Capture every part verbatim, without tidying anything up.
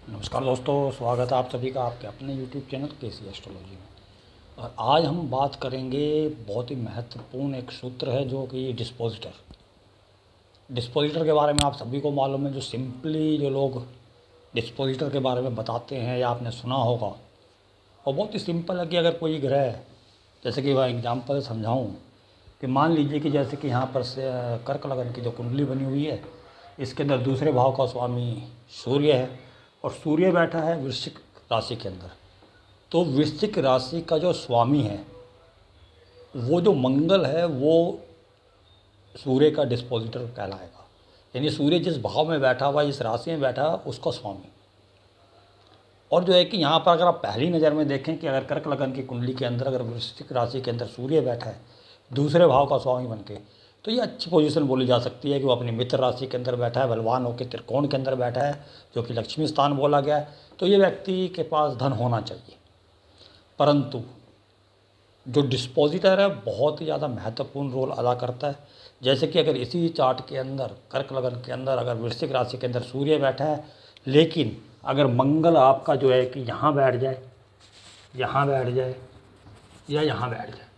नमस्कार दोस्तों, स्वागत है आप सभी का आपके अपने यूट्यूब चैनल केसी एस्ट्रोलॉजी में। और आज हम बात करेंगे बहुत ही महत्वपूर्ण एक सूत्र है जो कि डिस्पोजिटर डिस्पोजिटर के बारे में आप सभी को मालूम है। जो सिंपली जो लोग डिस्पोजिटर के बारे में बताते हैं या आपने सुना होगा, और बहुत ही सिंपल है कि अगर कोई ग्रह, जैसे कि वह एग्जाम्पल समझाऊँ कि मान लीजिए कि जैसे कि यहाँ पर से कर्क लगन की जो कुंडली बनी हुई है, इसके अंदर दूसरे भाव का स्वामी सूर्य है और सूर्य बैठा है वृश्चिक राशि के अंदर। तो वृश्चिक राशि का जो स्वामी है वो जो मंगल है वो सूर्य का डिस्पोजिटर कहलाएगा। यानी सूर्य जिस भाव में बैठा हुआ, जिस राशि में बैठा है, उसका स्वामी। और जो है कि यहाँ पर अगर आप पहली नज़र में देखें कि अगर कर्क लगन की कुंडली के अंदर अगर वृश्चिक राशि के अंदर सूर्य बैठा है दूसरे भाव का स्वामी बन के, तो ये अच्छी पोजीशन बोली जा सकती है कि वो अपनी मित्र राशि के अंदर बैठा है, बलवान होकर त्रिकोण के अंदर बैठा है, जो कि लक्ष्मी स्थान बोला गया है। तो ये व्यक्ति के पास धन होना चाहिए। परंतु जो डिस्पोजिटर है बहुत ही ज़्यादा महत्वपूर्ण रोल अदा करता है। जैसे कि अगर इसी चार्ट के अंदर कर्क लगन के अंदर अगर वृश्चिक राशि के अंदर सूर्य बैठा है, लेकिन अगर मंगल आपका जो है कि यहाँ बैठ जाए, यहाँ बैठ जाए या यहाँ बैठ जाए,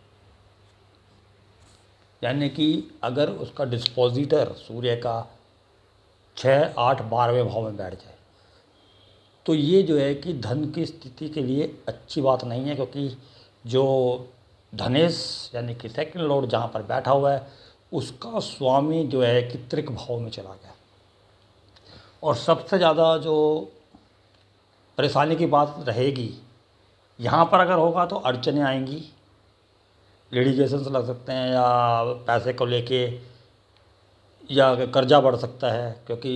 यानी कि अगर उसका डिस्पोजिटर सूर्य का छः आठ बारहवें भाव में बैठ जाए, तो ये जो है कि धन की स्थिति के लिए अच्छी बात नहीं है। क्योंकि जो धनेश यानी कि सेकंड लॉर्ड जहाँ पर बैठा हुआ है उसका स्वामी जो है कि त्रिक भाव में चला गया। और सबसे ज़्यादा जो परेशानी की बात रहेगी यहाँ पर अगर होगा तो अड़चनें आएंगी, लिटिगेशंस लग सकते हैं, या पैसे को लेके या कर्जा बढ़ सकता है। क्योंकि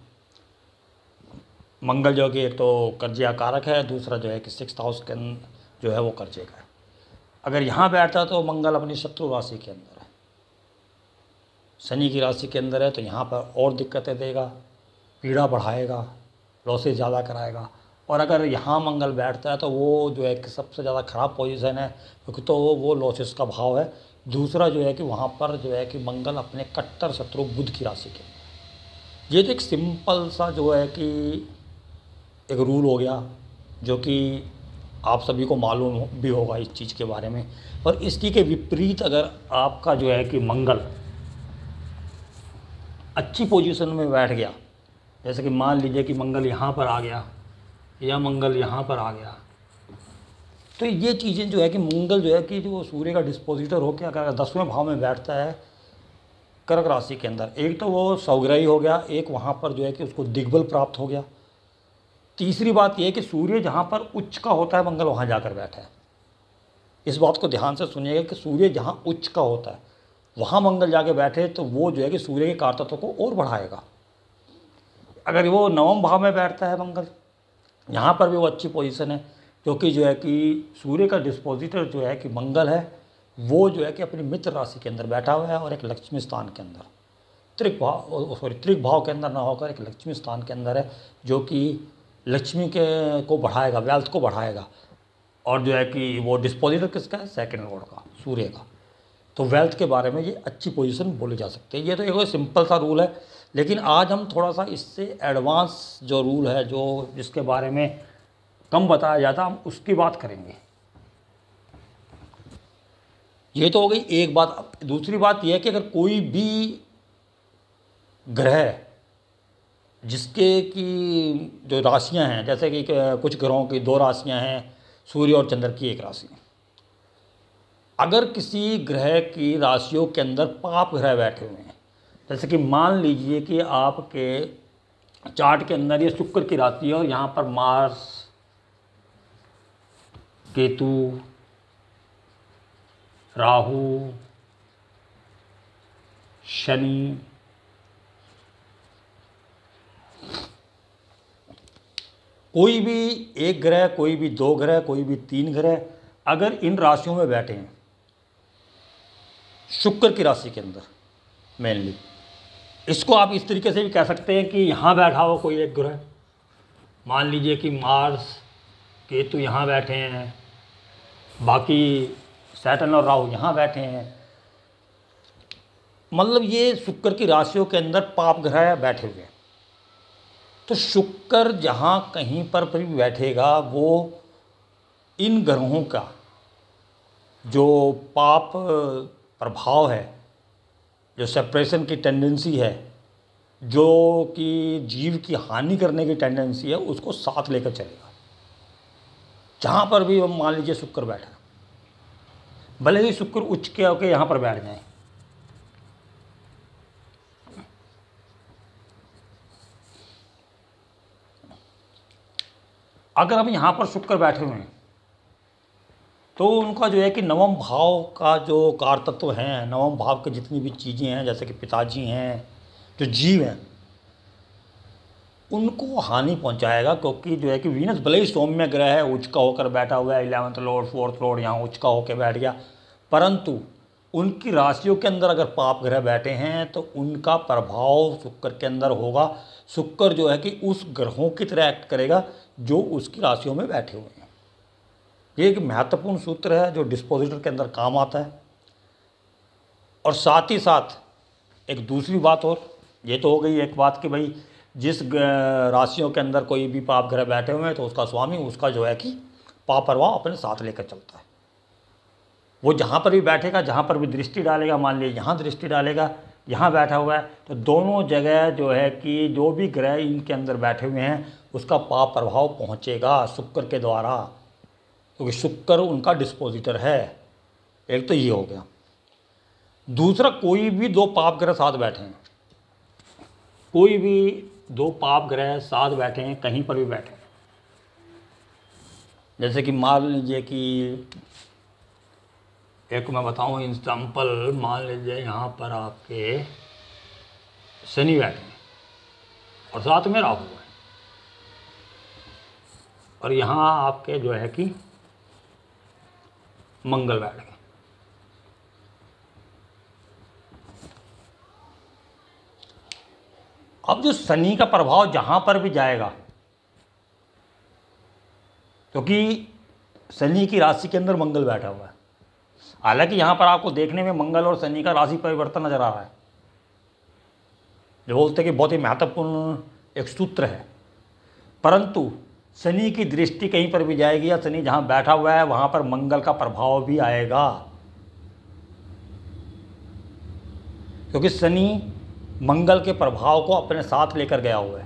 मंगल जो कि एक तो कर्जिया कारक है, दूसरा जो है कि सिक्स हाउस के जो है वो कर्जे का है। अगर यहाँ बैठता है तो मंगल अपनी शत्रु राशि के अंदर है, शनि की राशि के अंदर है, तो यहाँ पर और दिक्कतें देगा, पीड़ा बढ़ाएगा, लॉसेस ज़्यादा कराएगा। और अगर यहाँ मंगल बैठता है तो वो जो है कि सबसे ज़्यादा ख़राब पोजीशन है, क्योंकि तो वो लॉसेस का भाव है। दूसरा जो है कि वहाँ पर जो है कि मंगल अपने कट्टर शत्रु बुध की राशि के अंदर। ये तो एक सिंपल सा जो है कि एक रूल हो गया, जो कि आप सभी को मालूम भी होगा इस चीज़ के बारे में। और इसकी के विपरीत अगर आपका जो है कि मंगल अच्छी पोजीशन में बैठ गया, जैसे कि मान लीजिए कि मंगल यहाँ पर आ गया या मंगल यहाँ पर आ गया, तो ये चीज़ें जो है कि मंगल जो है कि जो सूर्य का डिस्पोजिटर होकर अगर दसवें भाव में बैठता है कर्क राशि के अंदर, एक तो वो सौग्रही हो गया, एक वहाँ पर जो है कि उसको दिग्बल प्राप्त हो गया। तीसरी बात यह है कि सूर्य जहाँ पर उच्च का होता है मंगल वहाँ जाकर बैठा है। इस बात को ध्यान से सुनिएगा कि सूर्य जहाँ उच्च का होता है वहाँ मंगल जाके बैठे तो वो जो है कि सूर्य के कारतत्व को और बढ़ाएगा। अगर वो नवम भाव में बैठता है मंगल, यहाँ पर भी वो अच्छी पोजीशन है, क्योंकि जो है कि सूर्य का डिस्पोजिटर जो है कि मंगल है, वो जो है कि अपनी मित्र राशि के अंदर बैठा हुआ है और एक लक्ष्मी स्थान के अंदर, त्रिक भाव सॉरी त्रिक भाव के अंदर ना होकर एक लक्ष्मी स्थान के अंदर है, जो कि लक्ष्मी के को बढ़ाएगा, वेल्थ को बढ़ाएगा। और जो है कि वो डिस्पोजिटर किसका है? सेकंड लॉर्ड का, सूर्य का। तो वेल्थ के बारे में ये अच्छी पोजीशन बोली जा सकती है। ये तो एक सिंपल सा रूल है, लेकिन आज हम थोड़ा सा इससे एडवांस जो रूल है, जो जिसके बारे में कम बताया जाता, हम उसकी बात करेंगे। ये तो हो गई एक बात। दूसरी बात यह है कि अगर कोई भी ग्रह जिसके की जो राशियां हैं, जैसे कि कुछ ग्रहों की दो राशियां हैं, सूर्य और चंद्र की एक राशि, अगर किसी ग्रह की राशियों के अंदर पाप ग्रह बैठे हुए हैं, जैसे कि मान लीजिए कि आपके चार्ट के अंदर ये शुक्र की राशि है और यहाँ पर मार्स, केतु, राहु, शनि, कोई भी एक ग्रह, कोई भी दो ग्रह, कोई भी तीन ग्रह अगर इन राशियों में बैठे हैं, शुक्र की राशि के अंदर मेनली, इसको आप इस तरीके से भी कह सकते हैं कि यहाँ बैठा हो कोई एक ग्रह, मान लीजिए कि मार्स, केतु यहाँ बैठे हैं, बाकी सैटर्न और राहु यहाँ बैठे हैं, मतलब ये शुक्र की राशियों के अंदर पाप ग्रह बैठे हुए हैं। तो शुक्र जहाँ कहीं पर भी बैठेगा वो इन ग्रहों का जो पाप प्रभाव है, जो सेपरेशन की टेंडेंसी है, जो कि जीव की हानि करने की टेंडेंसी है, उसको साथ लेकर चलेगा। जहाँ पर भी मान लीजिए शुक्र बैठा, भले ही शुक्र उच्च के होकर यहाँ पर बैठ जाए, अगर हम यहाँ पर शुक्र बैठे हुए हैं तो उनका जो है कि नवम भाव का जो कारतत्व हैं, नवम भाव की जितनी भी चीज़ें हैं, जैसे कि पिताजी हैं, जो जीव हैं, उनको हानि पहुंचाएगा। क्योंकि जो है कि वीनस भले ही सौम्य ग्रह है, उच्च का होकर बैठा हुआ है, इलेवंथ लॉर्ड फोर्थ लॉर्ड यहाँ उच्च का होकर बैठ गया, परंतु उनकी राशियों के अंदर अगर पाप ग्रह बैठे हैं तो उनका प्रभाव शुक्र के अंदर होगा। शुक्र जो है कि उस ग्रहों की तरह एक्ट करेगा जो उसकी राशियों में बैठे हुए हैं। ये एक महत्वपूर्ण सूत्र है जो डिस्पोजिटर के अंदर काम आता है। और साथ ही साथ एक दूसरी बात, और ये तो हो गई एक बात कि भाई जिस राशियों के अंदर कोई भी पाप ग्रह बैठे हुए हैं तो उसका स्वामी उसका जो है कि पाप प्रभाव अपने साथ लेकर चलता है। वो जहाँ पर भी बैठेगा, जहाँ पर भी दृष्टि डालेगा, मान लीजिए यहाँ दृष्टि डालेगा, यहाँ बैठा हुआ है, तो दोनों जगह जो है कि जो भी ग्रह इनके अंदर बैठे हुए हैं उसका पाप प्रभाव पहुँचेगा शुक्र के द्वारा, क्योंकि शुक्र उनका डिस्पोजिटर है। एक तो ये हो गया। दूसरा, कोई भी दो पाप ग्रह साथ बैठे हैं, कोई भी दो पाप ग्रह साथ बैठे हैं, कहीं पर भी बैठे हैं, जैसे कि मान लीजिए कि एक मैं बताऊं एग्जाम्पल, मान लीजिए यहाँ पर आपके शनि बैठे हैं और साथ में राहु है, और यहाँ आपके जो है कि मंगल बैठ गए। अब जो शनि का प्रभाव जहाँ पर भी जाएगा, क्योंकि शनि की राशि के अंदर मंगल बैठा हुआ है, हालांकि यहाँ पर आपको देखने में मंगल और शनि का राशि परिवर्तन नजर आ रहा है, जो बोलते हैं कि बहुत ही महत्वपूर्ण एक सूत्र है, परंतु शनि की दृष्टि कहीं पर भी जाएगी या शनि जहाँ बैठा हुआ है वहाँ पर मंगल का प्रभाव भी आएगा, क्योंकि शनि मंगल के प्रभाव को अपने साथ लेकर गया हुआ है।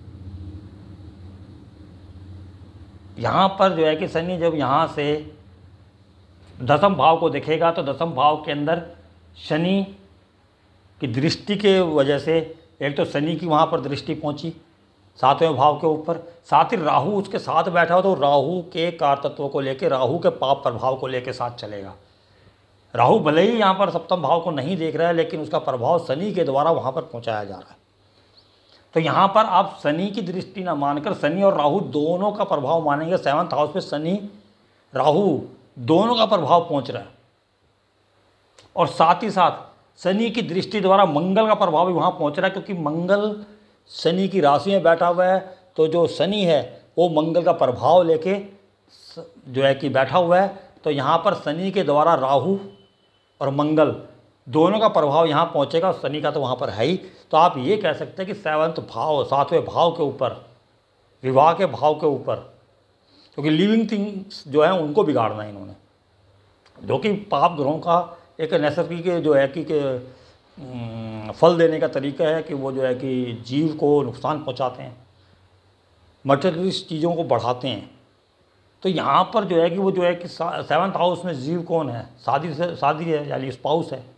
यहाँ पर जो है कि शनि जब यहाँ से दसम भाव को देखेगा तो दसम भाव के अंदर शनि की दृष्टि के वजह से एक तो शनि की वहाँ पर दृष्टि पहुँची सातवें भाव के ऊपर, साथ ही राहु उसके साथ बैठा हो तो राहु के कारतत्व को लेकर, राहु के पाप प्रभाव को लेकर साथ चलेगा। राहु भले ही यहाँ पर सप्तम भाव को नहीं देख रहा है, लेकिन उसका प्रभाव शनि के द्वारा वहाँ पर पहुँचाया जा रहा है। तो यहाँ पर आप शनि की दृष्टि न मानकर शनि और राहु दोनों का प्रभाव मानेंगे। सेवंथ हाउस पे शनि राहु दोनों का प्रभाव पहुँच रहा है, और साथ ही साथ शनि की दृष्टि द्वारा मंगल का प्रभाव भी वहाँ पहुँच रहा है, क्योंकि मंगल शनि की राशि में बैठा हुआ है। तो जो शनि है वो मंगल का प्रभाव लेके जो है कि बैठा हुआ है, तो यहाँ पर शनि के द्वारा राहु और मंगल दोनों का प्रभाव यहाँ पहुँचेगा। शनि का तो वहाँ पर है ही, तो आप ये कह सकते हैं कि सेवंथ भाव, सातवें भाव के ऊपर, विवाह के भाव के ऊपर, क्योंकि लिविंग थिंग्स जो है उनको बिगाड़ना है इन्होंने, जो कि पाप ग्रहों का एक नैसर्गिक जो है कि फल देने का तरीका है कि वो जो है कि जीव को नुकसान पहुंचाते हैं, मटेरियलिस्ट चीज़ों को बढ़ाते हैं। तो यहाँ पर जो है कि वो जो है कि सेवंथ हाउस में जीव कौन है, शादी से शादी है यानी स्पाउस है,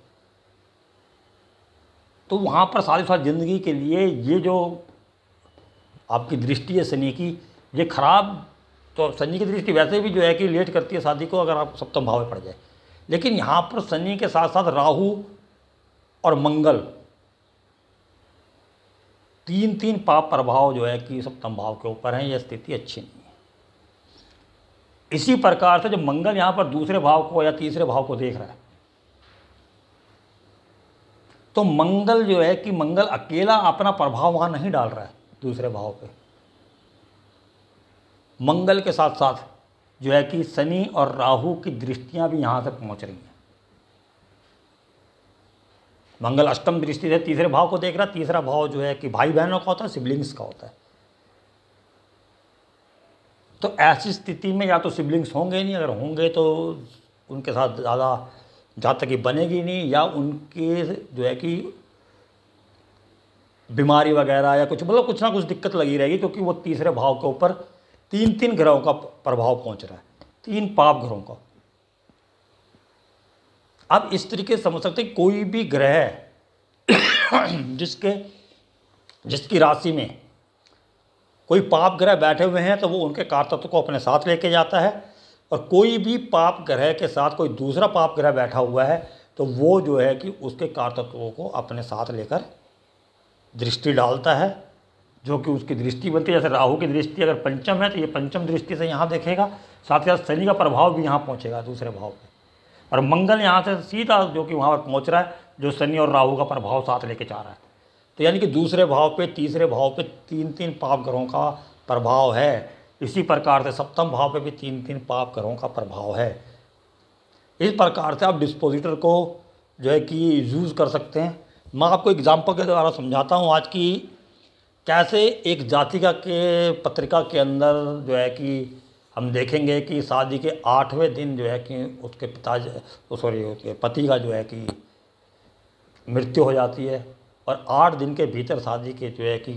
तो वहाँ पर सारी सारी ज़िंदगी के लिए ये जो आपकी दृष्टि है शनि की, ये खराब, तो शनि की दृष्टि वैसे भी जो है कि लेट करती है शादी को अगर आप सप्तम भाव में पड़ जाए, लेकिन यहाँ पर शनि के साथ साथ राहु और मंगल तीन तीन पाप प्रभाव जो है कि सप्तम भाव के ऊपर हैं। यह स्थिति अच्छी नहीं है। इसी प्रकार से जब मंगल यहाँ पर दूसरे भाव को या तीसरे भाव को देख रहा है, तो मंगल जो है कि मंगल अकेला अपना प्रभाव वहाँ नहीं डाल रहा है दूसरे भाव पे, मंगल के साथ साथ जो है कि शनि और राहु की दृष्टियाँ भी यहाँ से पहुँच रही हैं। मंगल अष्टम दृष्टि से तीसरे भाव को देख रहा है। तीसरा भाव जो है कि भाई बहनों का होता है, सिबलिंग्स का होता है, तो ऐसी स्थिति में या तो सिबलिंग्स होंगे नहीं, अगर होंगे तो उनके साथ ज़्यादा जहाँ तक कि बनेगी नहीं, या उनके जो है कि बीमारी वगैरह या कुछ मतलब कुछ ना कुछ दिक्कत लगी रहेगी, क्योंकि वो तीसरे भाव के ऊपर तीन तीन ग्रहों का प्रभाव पहुंच रहा है, तीन पाप ग्रहों का। अब इस तरीके से समझ सकते हैं कोई भी ग्रह जिसके जिसकी राशि में कोई पाप ग्रह बैठे हुए हैं तो वो उनके कारतत्व को अपने साथ लेके जाता है, और कोई भी पाप ग्रह के साथ कोई दूसरा पाप ग्रह बैठा हुआ है तो वो जो है कि उसके कारतत्वों को अपने साथ लेकर दृष्टि डालता है, जो कि उसकी दृष्टि बनती है। जैसे राहु की दृष्टि अगर पंचम है तो ये पंचम दृष्टि से यहाँ देखेगा, साथ ही साथ शनि का प्रभाव भी यहाँ पहुँचेगा दूसरे भाव पे, और मंगल यहाँ से सीधा जो कि वहाँ पर पहुँच रहा है, जो शनि और राहु का प्रभाव साथ लेके जा रहा है। तो यानी कि दूसरे भाव पे तीसरे भाव पे तीन तीन पाप ग्रहों का प्रभाव है। इसी प्रकार से सप्तम भाव पे भी तीन तीन पाप ग्रहों का प्रभाव है। इस प्रकार से आप डिस्पोजिटर को जो है कि यूज़ कर सकते हैं। मैं आपको एग्जाम्पल के द्वारा समझाता हूँ आज की कैसे एक जातिका के पत्रिका के अंदर जो है कि हम देखेंगे कि शादी के आठवें दिन जो है कि उसके पिता सॉरी उसके पति का जो है कि मृत्यु हो जाती है, और आठ दिन के भीतर शादी के जो है कि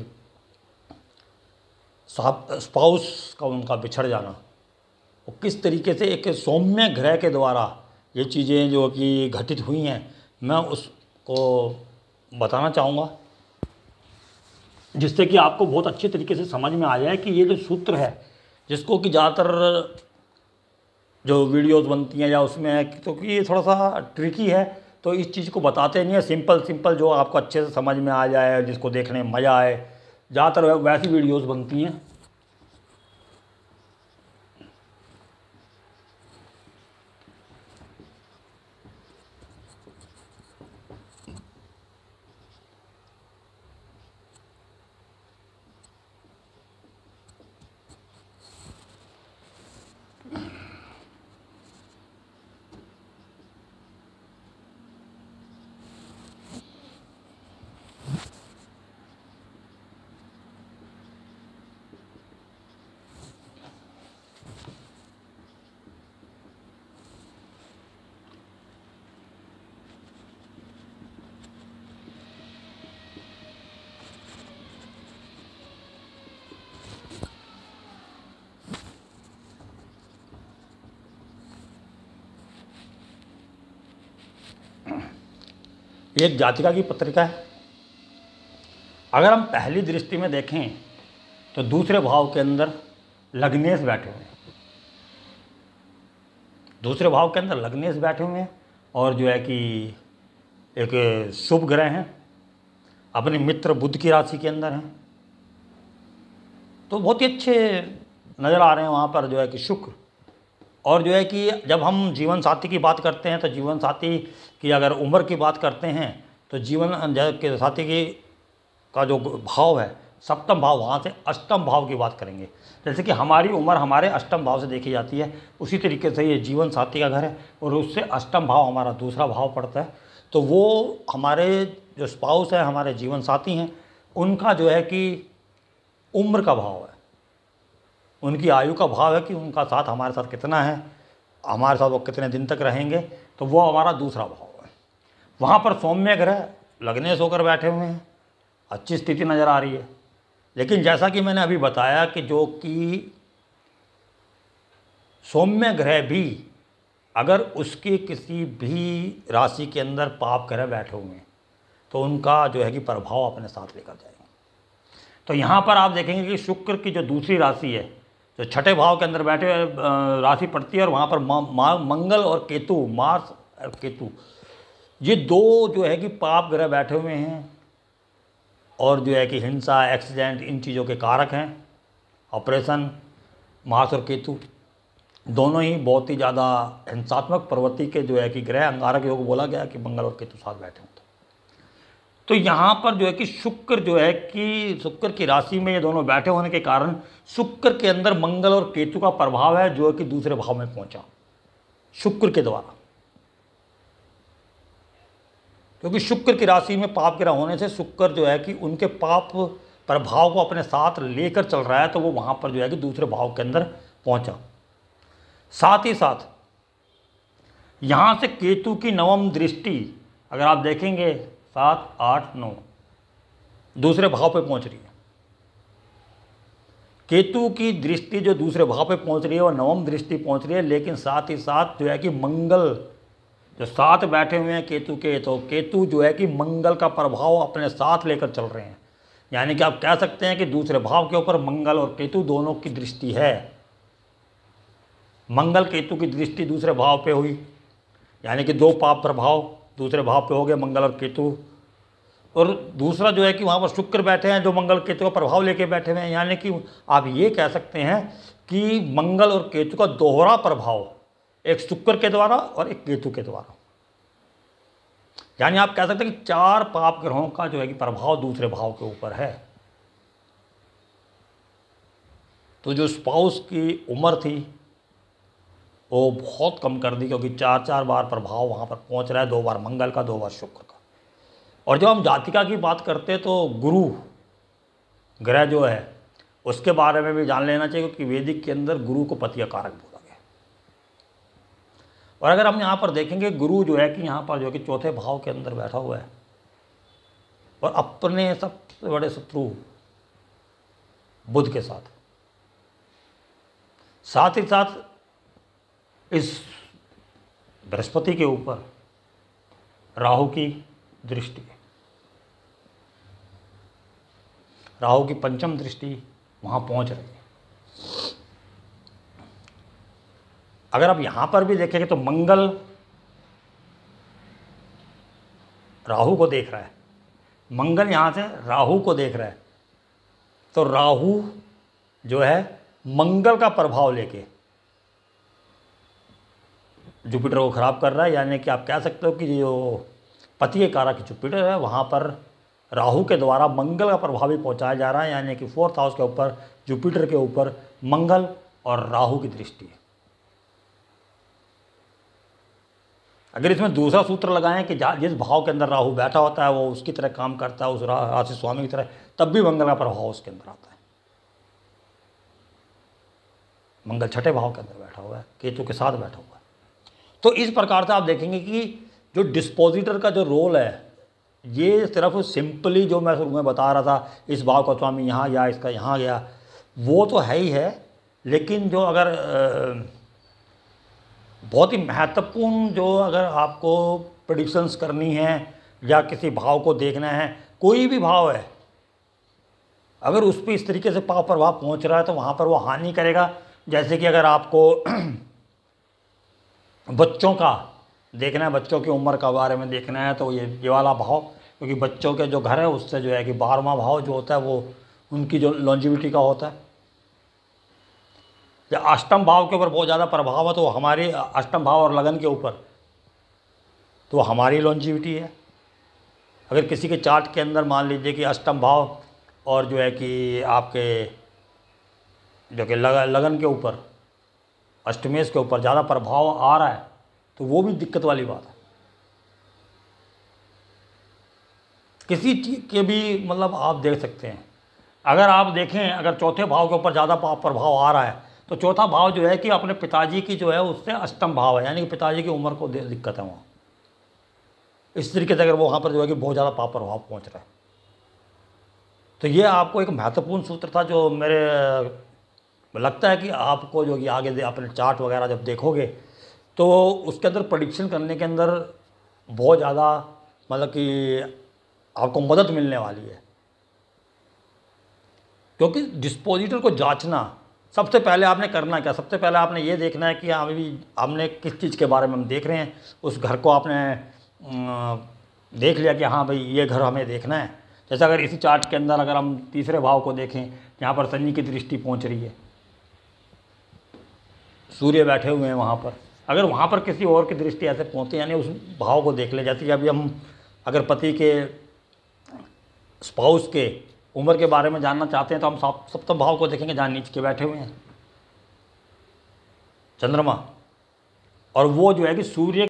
स्पाउस का उनका बिछड़ जाना, वो किस तरीके से एक सौम्य ग्रह के द्वारा ये चीज़ें जो कि घटित हुई हैं, मैं उसको बताना चाहूँगा, जिससे कि आपको बहुत अच्छे तरीके से समझ में आ जाए कि ये जो सूत्र है, जिसको कि ज़्यादातर जो वीडियोस बनती हैं या उसमें है, क्योंकि ये थोड़ा सा ट्रिकी है तो इस चीज़ को बताते नहीं है। सिंपल सिंपल जो आपको अच्छे से समझ में आ जाए, जिसको देखने में मज़ा आए, ज़्यादातर वैसी वीडियोस बनती हैं। ये एक जातिका की पत्रिका है। अगर हम पहली दृष्टि में देखें तो दूसरे भाव के अंदर लग्नेश बैठे हुए हैं, दूसरे भाव के अंदर लग्नेश बैठे हुए हैं, और जो है कि एक शुभ ग्रह हैं, अपने मित्र बुध की राशि के अंदर हैं, तो बहुत ही अच्छे नज़र आ रहे हैं वहाँ पर जो है कि शुक्र। और जो है कि जब हम जीवन साथी की बात करते हैं तो जीवन साथी की अगर उम्र की बात करते हैं तो जीवन के साथी की का जो भाव है सप्तम भाव, वहाँ से अष्टम भाव की बात करेंगे। जैसे कि हमारी उम्र हमारे अष्टम भाव से देखी जाती है, उसी तरीके से ये जीवन साथी का घर है और उससे अष्टम भाव हमारा दूसरा भाव पड़ता है। तो वो हमारे जो स्पाउस है, हमारे जीवन साथी हैं, उनका जो है कि उम्र का भाव है, उनकी आयु का भाव है कि उनका साथ हमारे साथ कितना है, हमारे साथ वो कितने दिन तक रहेंगे, तो वो हमारा दूसरा भाव है। वहाँ पर सौम्य ग्रह लग्नेश होकर बैठे हुए हैं, अच्छी स्थिति नज़र आ रही है। लेकिन जैसा कि मैंने अभी बताया कि जो कि सौम्य ग्रह भी अगर उसकी किसी भी राशि के अंदर पाप ग्रह बैठे हुए हैं तो उनका जो है कि प्रभाव अपने साथ लेकर जाएंगे। तो यहाँ पर आप देखेंगे कि शुक्र की जो दूसरी राशि है, जो छठे भाव के अंदर बैठे हुए राशि पड़ती है, और वहाँ पर मा, मा, मंगल और केतु, मार्स और केतु, ये दो जो है कि पाप ग्रह बैठे हुए हैं, और जो है कि हिंसा, एक्सीडेंट, इन चीज़ों के कारक हैं। ऑपरेशन, मार्स और केतु दोनों ही बहुत ही ज़्यादा हिंसात्मक प्रवृत्ति के जो है कि ग्रह, अंगारक योग बोला गया कि मंगल और केतु साथ बैठे होते। तो यहाँ पर जो है कि शुक्र जो है कि शुक्र की राशि में ये दोनों बैठे होने के कारण शुक्र के अंदर मंगल और केतु का प्रभाव है, जो है कि दूसरे भाव में पहुँचा शुक्र के द्वारा। क्योंकि शुक्र की राशि में पाप ग्रह होने से शुक्र जो है कि उनके पाप प्रभाव को अपने साथ लेकर चल रहा है, तो वो वहाँ पर जो है कि दूसरे भाव के अंदर पहुंचा। साथ ही साथ यहाँ से केतु की नवम दृष्टि अगर आप देखेंगे सात आठ नौ दूसरे भाव पे पहुंच रही है। केतु की दृष्टि जो दूसरे भाव पे पहुंच रही है वो नवम दृष्टि पहुंच रही है, लेकिन साथ ही साथ जो है कि मंगल जो साथ बैठे हुए हैं केतु के, तो केतु जो है कि मंगल का प्रभाव अपने साथ लेकर चल रहे हैं। यानी कि आप कह सकते हैं कि दूसरे भाव के ऊपर मंगल और केतु दोनों की दृष्टि है। मंगल केतु की दृष्टि दूसरे भाव पे हुई, यानी कि दो पाप प्रभाव दूसरे भाव पे हो गए, मंगल और केतु। और दूसरा जो है कि वहाँ पर शुक्र बैठे हैं जो मंगल केतु का प्रभाव लेके बैठे हुए हैं। यानी कि आप ये कह सकते हैं कि मंगल और केतु का दोहरा प्रभाव, एक शुक्र के द्वारा और एक केतु के द्वारा। यानी आप कह सकते हैं कि चार पाप ग्रहों का जो है कि प्रभाव दूसरे भाव के ऊपर है। तो जो स्पाउस की उम्र थी वो बहुत कम कर दी, क्योंकि चार चार बार प्रभाव वहाँ पर पहुँच रहा है, दो बार मंगल का, दो बार शुक्र का। और जब हम जातिका की बात करते हैं तो गुरु ग्रह जो है उसके बारे में भी जान लेना चाहिए, क्योंकि वैदिक के अंदर गुरु को पतिया कारक बोला गया। और अगर हम यहाँ पर देखेंगे गुरु जो है कि यहाँ पर जो कि चौथे भाव के अंदर बैठा हुआ है और अपने सबसे बड़े शत्रु बुध के साथ, साथ ही साथ इस बृहस्पति के ऊपर राहु की दृष्टि, राहु की पंचम दृष्टि वहाँ पहुँच रही है। अगर आप यहाँ पर भी देखेंगे तो मंगल राहु को देख रहा है, मंगल यहाँ से राहु को देख रहा है, तो राहु जो है मंगल का प्रभाव लेके जुपिटर को खराब कर रहा है। यानी कि आप कह सकते हो कि जो पतिये कारक जुपिटर है वहाँ पर राहु के द्वारा मंगल का प्रभाव भी पहुँचाया जा रहा है। यानी कि फोर्थ हाउस के ऊपर जुपिटर के ऊपर मंगल और राहु की दृष्टि है। अगर इसमें दूसरा सूत्र लगाएं कि जिस भाव के अंदर राहु बैठा होता है वो उसकी तरह काम करता है, उस राशि स्वामी की तरह, तब भी मंगल का प्रभाव उसके अंदर आता है। मंगल छठे भाव के अंदर बैठा हुआ है, केतु के साथ बैठा हुआ है। तो इस प्रकार से आप देखेंगे कि जो डिस्पोजिटर का जो रोल है, ये सिर्फ सिंपली जो मैं शुरू में बता रहा था, इस भाव का स्वामी यहाँ गया, इसका यहाँ गया, वो तो है ही है, लेकिन जो अगर बहुत ही महत्वपूर्ण जो अगर आपको प्रेडिक्शंस करनी है या किसी भाव को देखना है, कोई भी भाव है अगर उस पर इस तरीके से पाप प्रभाव पहुँच रहा है तो वहाँ पर वो हानि करेगा। जैसे कि अगर आपको बच्चों का देखना है, बच्चों की उम्र का बारे में देखना है, तो ये ये वाला भाव, क्योंकि बच्चों के जो घर है उससे जो है कि बारहवां भाव जो होता है वो उनकी जो लॉन्जिविटी का होता है। या अष्टम भाव के ऊपर बहुत ज़्यादा प्रभाव है तो हमारी अष्टम भाव और लगन के ऊपर तो हमारी लॉन्जिविटी है। अगर किसी के चार्ट के अंदर मान लीजिए कि अष्टम भाव और जो है कि आपके जो कि लग, लगन के ऊपर, अष्टमेश के ऊपर ज़्यादा प्रभाव आ रहा है तो वो भी दिक्कत वाली बात है। किसी चीज़ के भी मतलब आप देख सकते हैं, अगर आप देखें अगर चौथे भाव के ऊपर ज़्यादा प्रभाव आ रहा है तो चौथा भाव जो है कि अपने पिताजी की जो है उससे अष्टम भाव है, यानी कि पिताजी की उम्र को दिक्कत है वहाँ। इस तरीके से अगर वो वहाँ पर जो है कि बहुत ज़्यादा पाप प्रभाव पहुँच रहा है, तो ये आपको एक महत्वपूर्ण सूत्र था जो मेरे लगता है कि आपको जो कि आगे अपने चार्ट वगैरह जब देखोगे तो उसके अंदर प्रेडिक्शन करने के अंदर बहुत ज़्यादा मतलब कि आपको मदद मिलने वाली है। क्योंकि डिस्पोजिटर को जांचना, सबसे पहले आपने करना क्या, सबसे पहले आपने ये देखना है कि अभी हमने किस चीज़ के बारे में हम देख रहे हैं, उस घर को आपने देख लिया कि हाँ भाई ये घर हमें देखना है। जैसे अगर इसी चार्ट के अंदर अगर हम तीसरे भाव को देखें, यहाँ पर शनि की दृष्टि पहुँच रही है, सूर्य बैठे हुए हैं वहाँ पर, अगर वहाँ पर किसी और की दृष्टि ऐसे पहुँचती यानी उस भाव को देख ले। जैसे कि अभी हम अगर पति के स्पाउस के उम्र के बारे में जानना चाहते हैं तो हम सप्तम भाव को देखेंगे जहाँ नीचे के बैठे हुए हैं चंद्रमा, और वो जो है कि सूर्य